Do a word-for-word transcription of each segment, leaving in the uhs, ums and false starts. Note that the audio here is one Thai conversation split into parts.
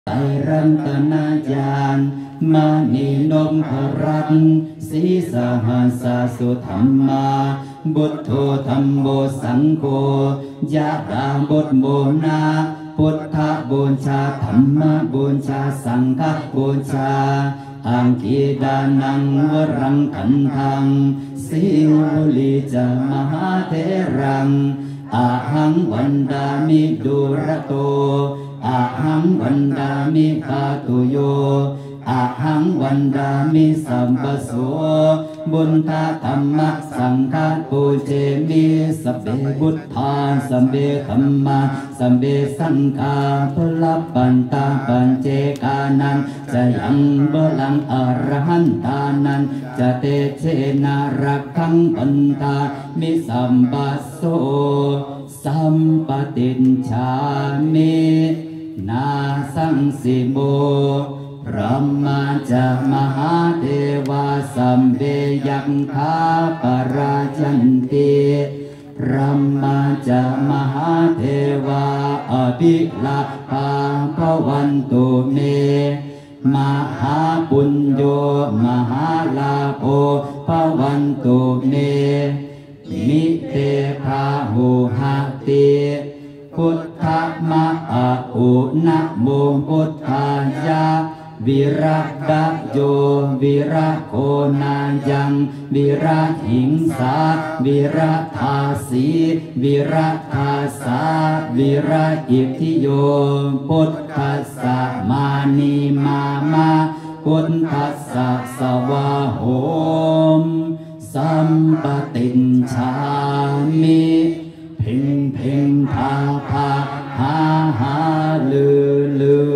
ไตรรัตนาญาณมณีนพรัตน์ศรีสหัสสุธรรมาบุตโธธัมโมสังโฆยะดาบุตโมนาพุทธบูชาธรรมบูชาสังฆบูชาอังคีดานังวรังคันทังสิวุลิจมหาเถรังอาหังวันดามิดุระโตอาหังวันดามิคาตุโยอาหังวันดามิสัมปโสบุญทาธรรมะสังฆปูเจมิสัพเพบุตธาสัมเบธัมมาสัมเบสังฆาพลับปันตาปัญเจกานันจะยังบลังอรหันตานันจะเตเชนารักขังปันตามิสัมปัสโสสัมปติญชามินาสังสิโมพระมาจามหาเทวาสัมเบยังคาปราจันติพระมาจามหาเทวาอภิลาภาภวันตุเมมหาปุญโยมหาลาโภภวันตุเมมิเตภาหุหติพุทธมะอะอุนะโมพุทธายะวิระดะโยวิระโคนายังวิระหิงสาวิระทาสีวิระทาสาวิระอิทธิโยพุทธัสสะมานีมามาพุทธัสสะสวะโหมสัมปติญชามิเพ่งเพ่งพาพาหาหาลือลือ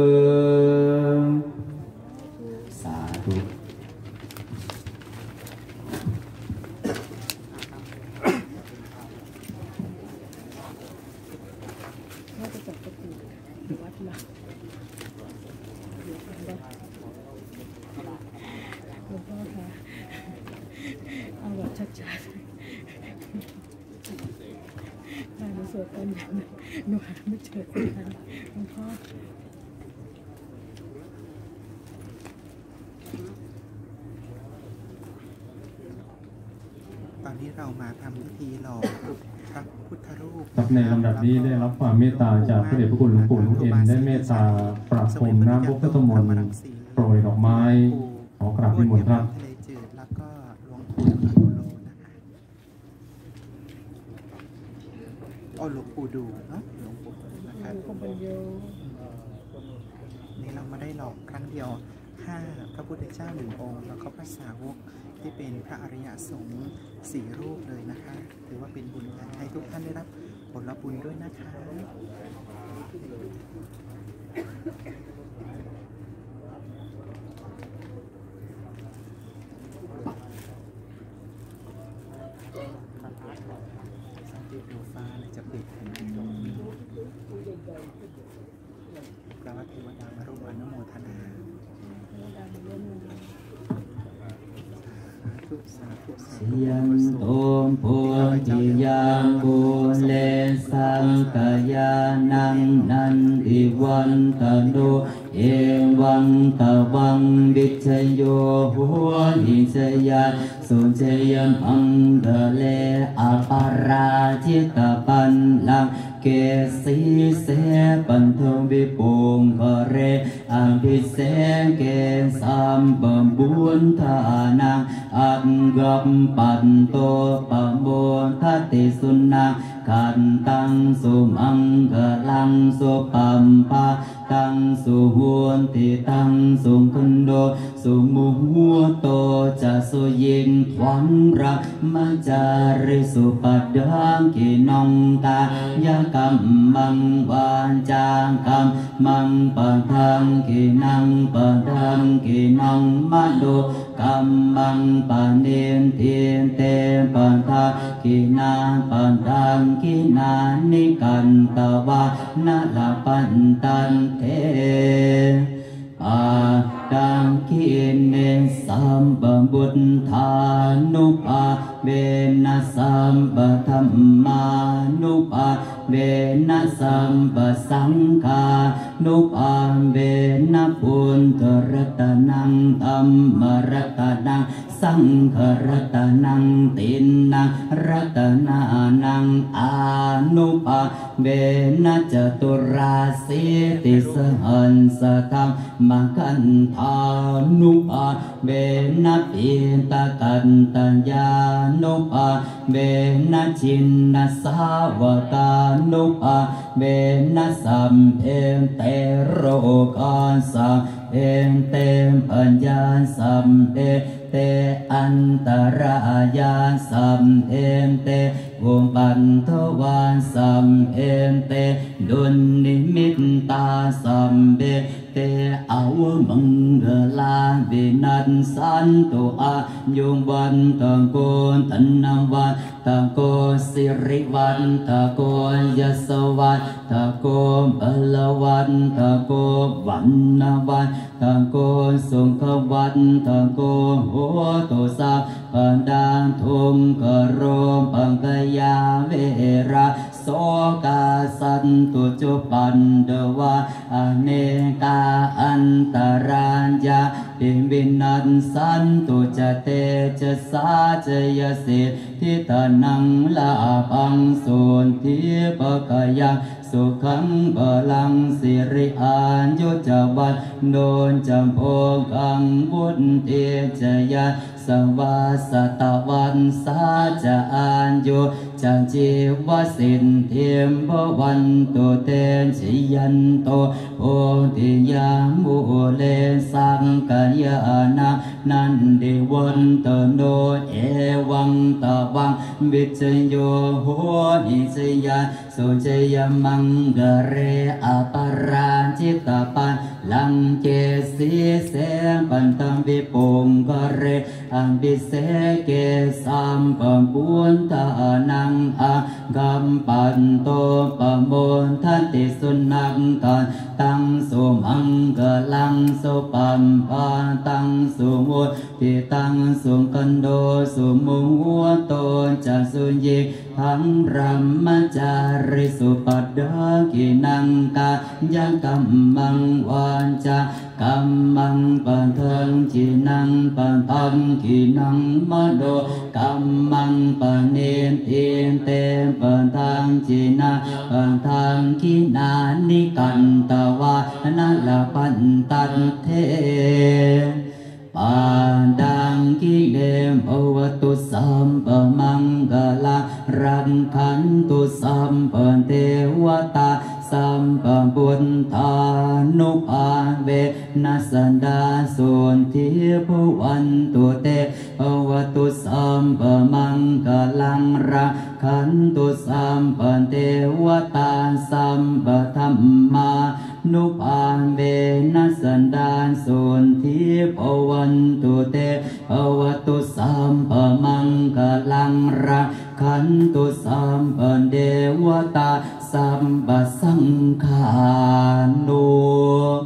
สาธุเอาแบบชัดๆได้มาสวดตอนเย็นหนูหาไม่เจอกันหลวงพ่อตอนนี้เรามาทำพิธีหล่อพระพุทธรูปในลำดับนี้ได้รับความเมตตาจากพระเดชพระคุณหลวงปู่หลวงเอ็นได้เมตตาประพรมน้ำพุทธมนต์โปรยดอกไม้ขอกราบนิมนต์ครับทะเลจืดแล้วก็หลวงปู่อนุโลนะคะโอ้หลวงปู่ดูเนาะหลวงปู่นะครับนี่เรามาได้หล่อครั้งเดียวห้าพระพุทธเจ้าหนึ่งองค์แล้วก็พระสาวกที่เป็นพระอริยสงฆ์สี่รูปเลยนะคะถือว่าเป็นบุญให้ทุกท่านได้รับผลบุญด้วยนะคะสันติโดฟ้าจะปิดตรงนี้พระวัตเทวดามาร่วมอนุโมทนาเสียงโอมโพธิยังบุเลสังกายานังนันทิวันตโนเอวังตวังวิชโยหัวหิชยาสุเจยัมพังเดเลอปาราจิตปันลังเกสีเสปันทวิปุงกเรอภิเสเกสัมปบุญทานังอังกัมปันโตปโมทัติสุนังขันตังสุมังกลังสุปัมปะตังสุหุนติตังสุขันโดสุมุหัวโตจะสุยิงทวันรักมัจจาริสุปัดดังกินองตายกัมมังวานจางกัมมังปันทังกินังปันทังกินองมัดโดกัมมังปันเดนเทียนเตปันทังกินาปันทังกินานิกันตวะนาลปันตันเทอาดังกินเนสัมปบุตธานุปาเบนะสัมปธัมมานุปาเบนะสัมปสังฆานุปาเวนะปุณตรัตนังธัมมรัตนังสังฆรัตนังตินนังรัตนานังอานุปาเวนะจตุราสีติสหันสธรรมกันธานุปาเวนะปิตกันตัญญานุปาเวนะชินนะสาวกานุปาเวนะสัมเพเตโรกาสัมเพเตปัญญาสัมเพเตอันตรายาสัมเพเตอุปันทวาสัมเพเตดุลนิมิตตาสัมเพเตอาวมังกลาวินัสสันตุอายุวันตะโกตันนวันตะโกสิริวันตะโกยสวันตะโกบลวันตะโกวันนวันตะโกสุขวันตะโกโหตุสัพพันดาทุมกโรปังกยาเวระโสกาสันตุจุปันเดวะอเนกาอันตรัญญาปิวินัสสันตุจเตจะสาจยสิทธิตานังลาภังสุนทิปกยังสุขังบาลังสิริอายุจวัตโดนจำโพกังบุญเตจยาสวาสตวันสาจะอันโยจังจีวสินเทียมบวันตุเตนชิยันโตโพธิยามุเลสังกัญญาณานันดิวันตโนเอวังตวังวิจโยโหนิจยาสุจยมังกเรอปราจิตปันลังเกสีเสปันตัมวิปุงกเรอังบิเสเกสัมปัมปุนตานังอากัมปันโตปโมทันติสุนังกันตังสุมังกลังสุปัมปาตังสุมุติตังสุกันโดสุมุหัวโตจัสุยิทังพระมจาริสุปัดดากินังกายังกัมมังวันจากัมมังปันทังจินังปันทังกินังมโดกัมมังปันเนติเตปันทังจินาปันทังกินานิกันตวานาลปันตันเทปาดังกิเลมภวตุสัมปมังกลารันขันตุสัมปเทวตาสัมปบุญธานุภาเวนัสสันดาสุนทิภวันตุเตภวตุสัมปมังกลังรักขันตุสัมปเทวตาสัมปธัมมานุภาเวนัสสันดาสุนทิภวันตุเตภวตุสัมปมังกลังรักขันตุสัมปเทวตาสัมปสังฆานุ